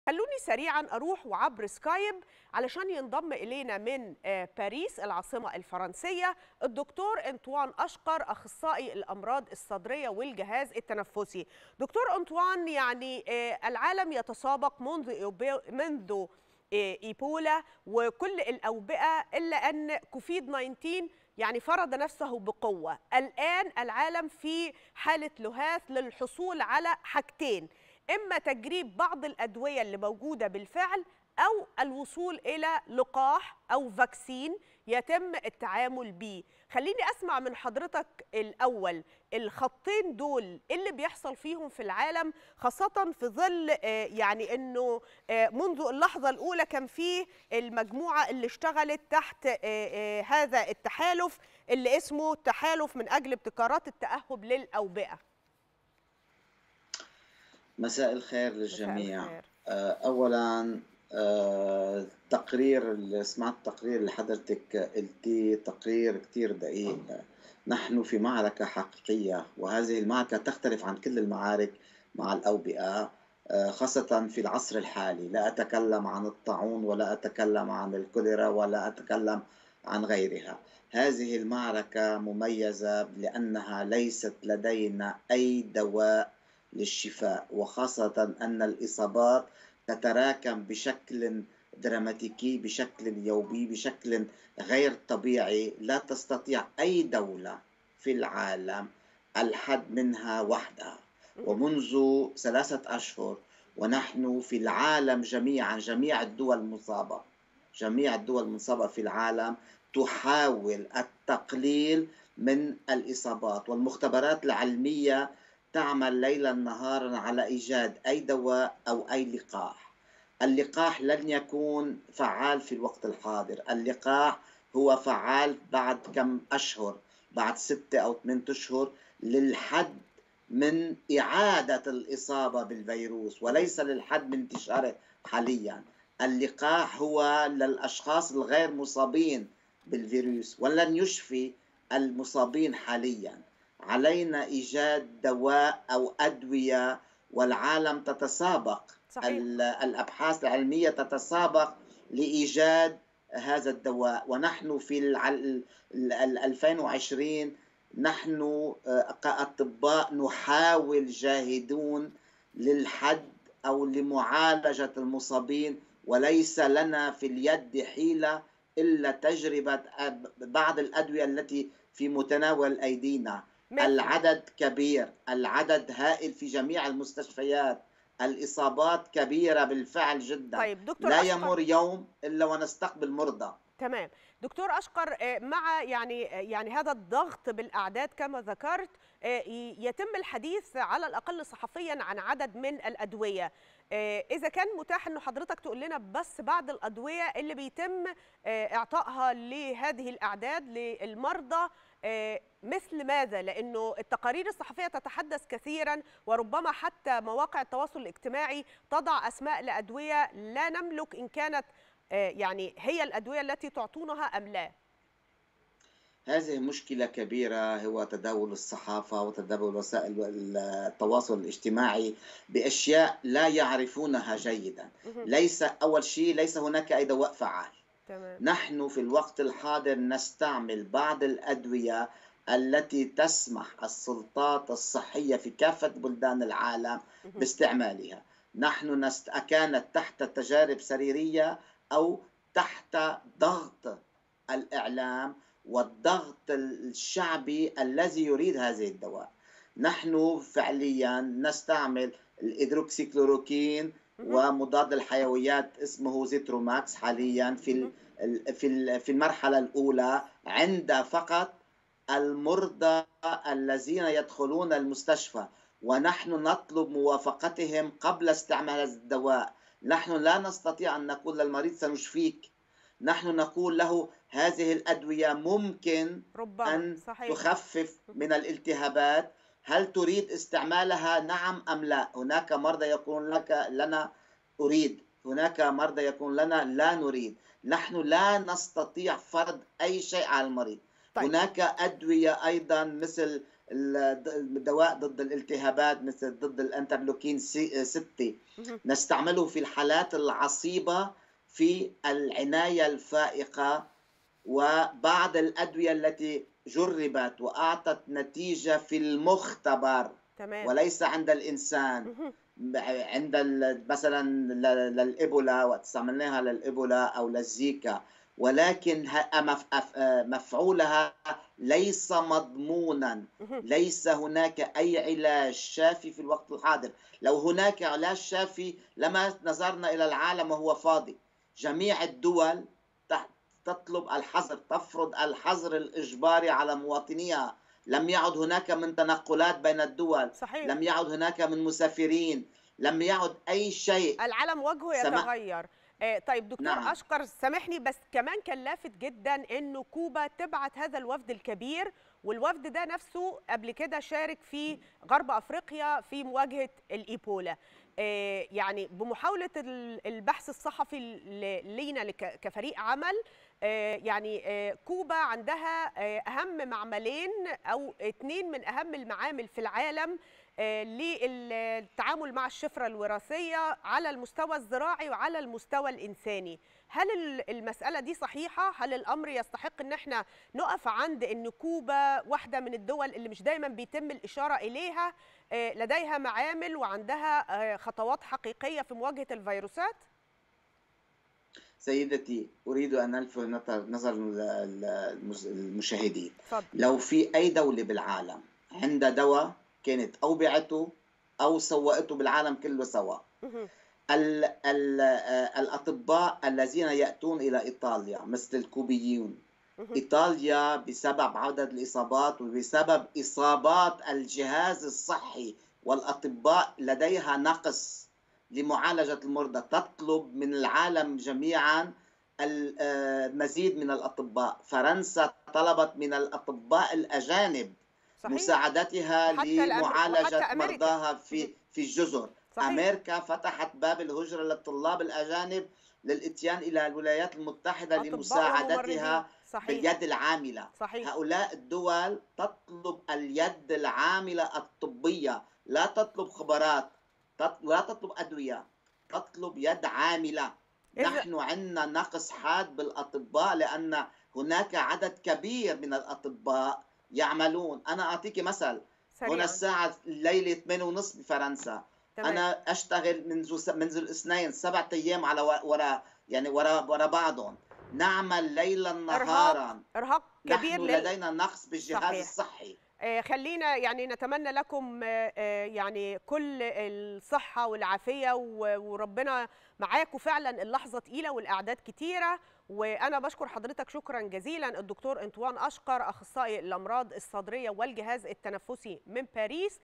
خلوني سريعا اروح وعبر سكايب علشان ينضم الينا من باريس العاصمه الفرنسيه الدكتور انطوان اشقر اخصائي الامراض الصدريه والجهاز التنفسي. دكتور انطوان، يعني العالم يتسابق منذ ايبولا وكل الاوبئه، الا ان كوفيد 19 يعني فرض نفسه بقوه. الان العالم في حاله لهاث للحصول على حاجتين: إما تجريب بعض الأدوية اللي موجودة بالفعل، أو الوصول إلى لقاح أو فاكسين يتم التعامل بيه. خليني أسمع من حضرتك الأول، الخطين دول اللي بيحصل فيهم في العالم، خاصة في ظل يعني أنه منذ اللحظة الأولى كان فيه المجموعة اللي اشتغلت تحت هذا التحالف اللي اسمه تحالف من أجل ابتكارات التأهب للأوبئة. مساء الخير مساء للجميع. الخير. أولا، تقرير سمعت التقرير اللي حضرتك قلتيه، تقرير كتير دقيق. نحن في معركة حقيقية، وهذه المعركة تختلف عن كل المعارك مع الأوبئة، خاصة في العصر الحالي. لا أتكلم عن الطاعون، ولا أتكلم عن الكوليرا، ولا أتكلم عن غيرها. هذه المعركة مميزة لأنها ليست لدينا أي دواء للشفاء، وخاصة أن الإصابات تتراكم بشكل دراماتيكي، بشكل يومي، بشكل غير طبيعي. لا تستطيع أي دولة في العالم الحد منها وحدها. ومنذ 3 أشهر ونحن في العالم جميعا، جميع الدول المصابة في العالم تحاول التقليل من الإصابات، والمختبرات العلمية تعمل ليلا نهارا على إيجاد أي دواء أو أي لقاح. اللقاح لن يكون فعال في الوقت الحاضر. اللقاح هو فعال بعد كم أشهر، بعد 6 أو 8 أشهر، للحد من إعادة الإصابة بالفيروس، وليس للحد من انتشاره حاليا. اللقاح هو للأشخاص الغير مصابين بالفيروس، ولن يشفي المصابين حاليا. علينا إيجاد دواء أو أدوية، والعالم تتسابق، صحيح. الأبحاث العلمية تتسابق لإيجاد هذا الدواء. ونحن في 2020 نحن كأطباء نحاول جاهدون للحد أو لمعالجة المصابين، وليس لنا في اليد حيلة إلا تجربة بعض الأدوية التي في متناول أيدينا. مثل. العدد كبير، العدد هائل في جميع المستشفيات، الإصابات كبيرة بالفعل جدا. طيب دكتور لا أشقر. يمر يوم إلا ونستقبل مرضى. تمام. دكتور أشقر، مع يعني هذا الضغط بالأعداد كما ذكرت، يتم الحديث على الأقل صحفيا عن عدد من الأدوية. إذا كان متاح أنه حضرتك تقول لنا بس بعض الأدوية اللي بيتم إعطائها لهذه الأعداد للمرضى، مثل ماذا؟ لأنه التقارير الصحفية تتحدث كثيرا، وربما حتى مواقع التواصل الاجتماعي تضع أسماء لأدوية لا نملك إن كانت يعني هي الأدوية التي تعطونها أم لا. هذه مشكلة كبيرة، هو تداول الصحافة وتداول وسائل التواصل الاجتماعي بأشياء لا يعرفونها جيدا. مهم. ليس أول شيء، ليس هناك أي دواء فعال. تمام. نحن في الوقت الحاضر نستعمل بعض الأدوية التي تسمح السلطات الصحية في كافة بلدان العالم مهم. باستعمالها. نحن كانت تحت تجارب سريرية أو تحت ضغط الإعلام والضغط الشعبي الذي يريد هذه الدواء. نحن فعليا نستعمل الإيدروكسيكلوروكين مهم. ومضاد الحيويات اسمه زيتروماكس حاليا مهم. في المرحلة الأولى عند فقط المرضى الذين يدخلون المستشفى، ونحن نطلب موافقتهم قبل استعمال هذا الدواء. نحن لا نستطيع أن نقول للمريض سنشفيك، نحن نقول له هذه الأدوية ممكن ربما أن صحيح. تخفف مهم. من الالتهابات. هل تريد استعمالها؟ نعم أم لا؟ هناك مرضى يقولون لك لنا أريد، هناك مرضى يقولون لنا لا نريد. نحن لا نستطيع فرض أي شيء على المريض. طيب. هناك أدوية أيضا مثل الدواء ضد الالتهابات مثل ضد الانترلوكين 6، نستعمله في الحالات العصيبة في العناية الفائقة، وبعض الأدوية التي جربت وأعطت نتيجة في المختبر تمام. وليس عند الإنسان. عند مثلا للإيبولا، واستعملناها للإيبولا أو للزيكا، ولكن مفعولها ليس مضمونا. ليس هناك أي علاج شافي في الوقت الحاضر. لو هناك علاج شافي لما نظرنا إلى العالم وهو فاضي. جميع الدول تطلب الحظر، تفرض الحظر الإجباري على مواطنيها. لم يعد هناك من تنقلات بين الدول. صحيح. لم يعد هناك من مسافرين. لم يعد أي شيء. العالم وجهه يتغير. طيب دكتور نعم. أشقر، سامحني بس كمان كان لافت جدا أنه كوبا تبعت هذا الوفد الكبير، والوفد ده نفسه قبل كده شارك في غرب أفريقيا في مواجهة الإيبولا. يعني بمحاولة البحث الصحفي لينا كفريق عمل، يعني كوبا عندها أهم معملين أو 2 من أهم المعامل في العالم للتعامل مع الشفرة الوراثية على المستوى الزراعي وعلى المستوى الإنساني. هل المسألة دي صحيحة؟ هل الأمر يستحق أن احنا نقف عند أن كوبا واحدة من الدول اللي مش دايما بيتم الإشارة إليها لديها معامل وعندها خطوات حقيقية في مواجهة الفيروسات؟ سيدتي، أريد أن ألفت نظر المشاهدين. فضل. لو في أي دولة بالعالم عندها دواء كانت أو بعته أو سوقته بالعالم كله سوا، الأطباء الذين يأتون إلى إيطاليا مثل الكوبيون، إيطاليا بسبب عدد الإصابات وبسبب إصابات الجهاز الصحي والأطباء لديها نقص لمعالجة المرضى، تطلب من العالم جميعا المزيد من الأطباء. فرنسا طلبت من الأطباء الأجانب صحيح. مساعدتها لمعالجة مرضاها في الجزر. صحيح. أمريكا فتحت باب الهجرة للطلاب الأجانب للإتيان إلى الولايات المتحدة لمساعدتها باليد العاملة. صحيح. هؤلاء الدول تطلب اليد العاملة الطبية، لا تطلب خبرات، لا تطلب أدوية، تطلب يد عاملة. نحن عندنا نقص حاد بالأطباء لأن هناك عدد كبير من الأطباء يعملون. أنا أعطيك مثل. سريعا. هنا الساعة الليلة 8:30 بفرنسا. تمام. أنا أشتغل منذ الاثنين 7 أيام على ورا بعضهم. نعمل ليلا نهارا. إرهاق كبير. نحن لدينا نقص بالجهاز. صحيح. الصحي. خلينا يعني نتمنى لكم يعني كل الصحة والعافية، وربنا معاكم. فعلا اللحظة تقيلة والأعداد كتيرة، وأنا بشكر حضرتك شكرا جزيلا الدكتور أنطوان أشقر، أخصائي الأمراض الصدرية والجهاز التنفسي من باريس.